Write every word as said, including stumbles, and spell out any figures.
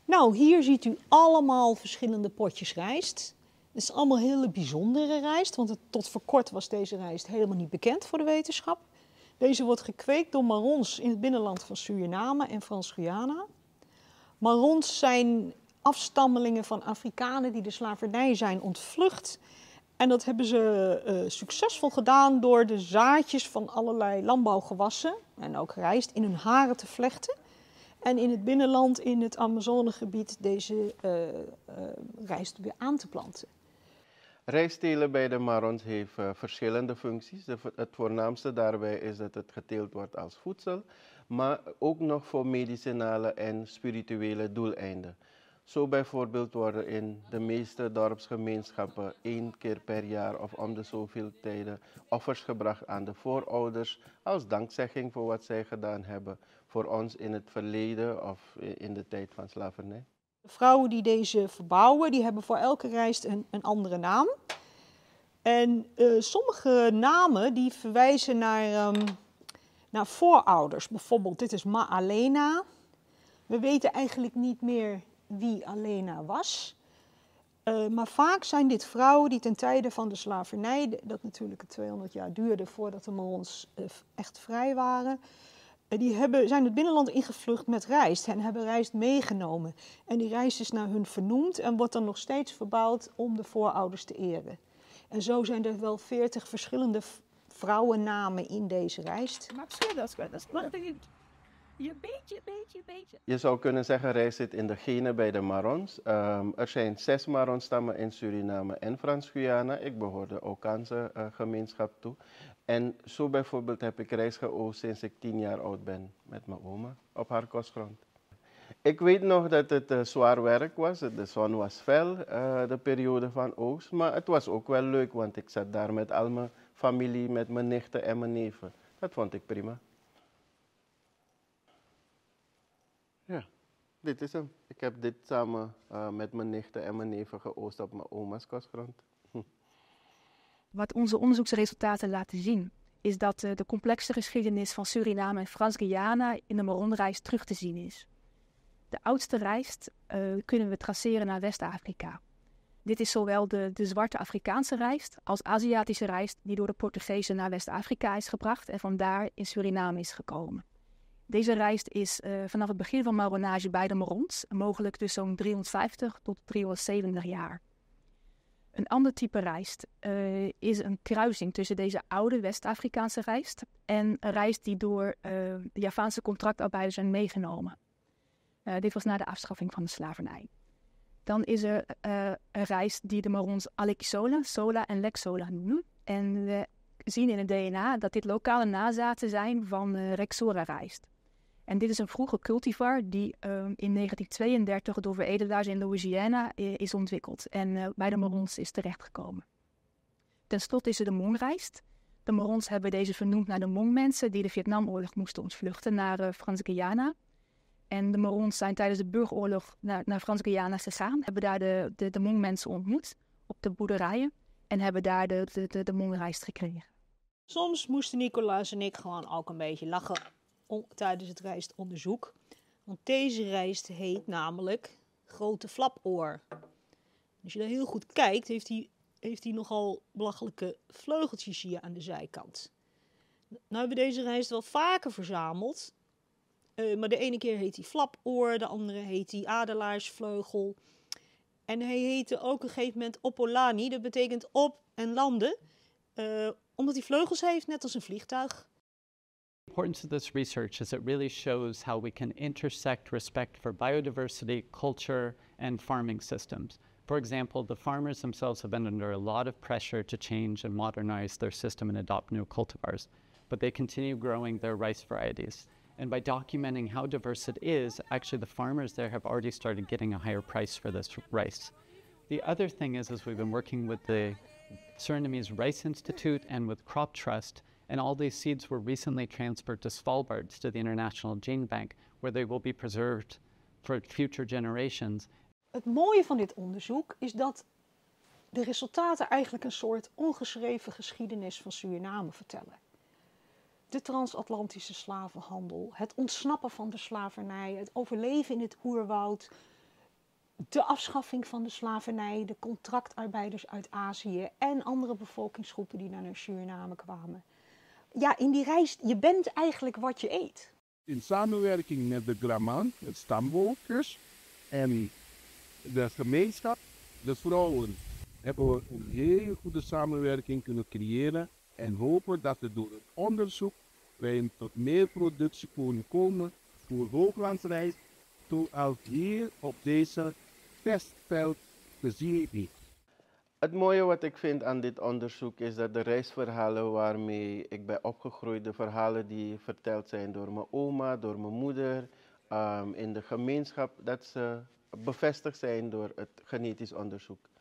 Nou, hier ziet u allemaal verschillende potjes rijst. Het is allemaal hele bijzondere rijst, want het, tot voor kort was deze rijst helemaal niet bekend voor de wetenschap. Deze wordt gekweekt door Marrons in het binnenland van Suriname en Frans-Guyana. Marrons zijn afstammelingen van Afrikanen die de slavernij zijn ontvlucht. En dat hebben ze uh, succesvol gedaan door de zaadjes van allerlei landbouwgewassen en ook rijst in hun haren te vlechten. En in het binnenland, in het Amazonegebied, deze uh, uh, rijst weer aan te planten. Rijsttelen bij de Marrons heeft uh, verschillende functies. De, het voornaamste daarbij is dat het geteeld wordt als voedsel, maar ook nog voor medicinale en spirituele doeleinden. Zo bijvoorbeeld worden in de meeste dorpsgemeenschappen één keer per jaar of om de zoveel tijden offers gebracht aan de voorouders als dankzegging voor wat zij gedaan hebben voor ons in het verleden of in de tijd van slavernij. De vrouwen die deze verbouwen, die hebben voor elke rijst een, een andere naam. En uh, sommige namen die verwijzen naar, um, naar voorouders. Bijvoorbeeld, dit is Ma-Alena. We weten eigenlijk niet meer wie Alena was. Uh, maar vaak zijn dit vrouwen die ten tijde van de slavernij, dat natuurlijk tweehonderd jaar duurde voordat de Marrons uh, echt vrij waren, uh, die hebben, zijn het binnenland ingevlucht met rijst en hebben rijst meegenomen. En die rijst is naar hun vernoemd en wordt dan nog steeds verbouwd om de voorouders te eren. En zo zijn er wel veertig verschillende vrouwennamen in deze rijst. Maar verschil dat is wel. Je beetje, beetje, beetje. Je zou kunnen zeggen, rijst zit in de genen bij de Marrons. Um, er zijn zes Marronstammen in Suriname en Frans-Guyana. Ik behoor de Aucaanse uh, gemeenschap toe. En zo bijvoorbeeld heb ik rijst geoogst sinds ik tien jaar oud ben met mijn oma op haar kostgrond. Ik weet nog dat het uh, zwaar werk was. De zon was fel, uh, de periode van oogst. Maar het was ook wel leuk, want ik zat daar met al mijn familie, met mijn nichten en mijn neven. Dat vond ik prima. Ja, dit is hem. Ik heb dit samen uh, met mijn nichten en mijn neven geoogst op mijn oma's kostgrond. Hm. Wat onze onderzoeksresultaten laten zien, is dat uh, de complexe geschiedenis van Suriname en Frans-Guyana in de Marronrijst terug te zien is. De oudste rijst uh, kunnen we traceren naar West-Afrika. Dit is zowel de, de zwarte Afrikaanse rijst als Aziatische rijst die door de Portugezen naar West-Afrika is gebracht en vandaar in Suriname is gekomen. Deze rijst is uh, vanaf het begin van marronnage bij de Marrons, mogelijk dus zo'n driehonderdvijftig tot driehonderdzeventig jaar. Een ander type rijst uh, is een kruising tussen deze oude West-Afrikaanse rijst en een rijst die door uh, de Javaanse contractarbeiders zijn meegenomen. Uh, dit was na de afschaffing van de slavernij. Dan is er uh, een rijst die de Marrons Alekisola, Sola en Lexola noemen. En we zien in het D N A dat dit lokale nazaten zijn van uh, Rexora rijst. En dit is een vroege cultivar die uh, in negentien tweeëndertig door veredelaars in Louisiana uh, is ontwikkeld en uh, bij de Marrons is terechtgekomen. Ten slotte is er de Hmong-rijst. De Marrons hebben deze vernoemd naar de Hmong-mensen die de Vietnamoorlog moesten ontvluchten naar uh, Frans-Guyana. En de Marrons zijn tijdens de burgeroorlog naar, naar Frans-Guyana gegaan, hebben daar de, de, de Hmong-mensen ontmoet op de boerderijen en hebben daar de, de, de, de Hmong-rijst gekregen. Soms moesten Nicolaas en ik gewoon ook een beetje lachen om, tijdens het rijstonderzoek. Want deze rijst heet namelijk grote flapoor. Als je daar heel goed kijkt, heeft hij, heeft hij nogal belachelijke vleugeltjes hier aan de zijkant. Nou hebben we deze rijst wel vaker verzameld. Uh, maar de ene keer heet hij flapoor, de andere heet hij adelaarsvleugel. En hij heette ook op een gegeven moment Opolani, dat betekent op en landen. Uh, omdat hij vleugels heeft, net als een vliegtuig. The importance of this research is it really shows how we can intersect respect for biodiversity, culture, and farming systems. For example, the farmers themselves have been under a lot of pressure to change and modernize their system and adopt new cultivars, but they continue growing their rice varieties. And by documenting how diverse it is, actually the farmers there have already started getting a higher price for this rice. The other thing is, is we've been working with the Surinamese Rice Institute and with Crop Trust, and all these seeds were recently transferred to Svalbard, to the International Gene Bank, where they will be preserved for future generations. Het mooie van dit onderzoek is dat de resultaten eigenlijk een soort ongeschreven geschiedenis van Suriname vertellen. De transatlantische slavenhandel, het ontsnappen van de slavernij, het overleven in het oerwoud, de afschaffing van de slavernij, de contractarbeiders uit Azië en andere bevolkingsgroepen die naar Suriname kwamen. Ja, in die reis, je bent eigenlijk wat je eet. In samenwerking met de Glaman, het stamvolkers en de gemeenschap, de vrouwen, hebben we een hele goede samenwerking kunnen creëren en hopen dat we door het onderzoek wij tot meer productie kunnen komen voor hooglandsrijst, zoals hier op deze testveld gezien is. Het mooie wat ik vind aan dit onderzoek is dat de reisverhalen waarmee ik ben opgegroeid, de verhalen die verteld zijn door mijn oma, door mijn moeder, um, in de gemeenschap, dat ze bevestigd zijn door het genetisch onderzoek.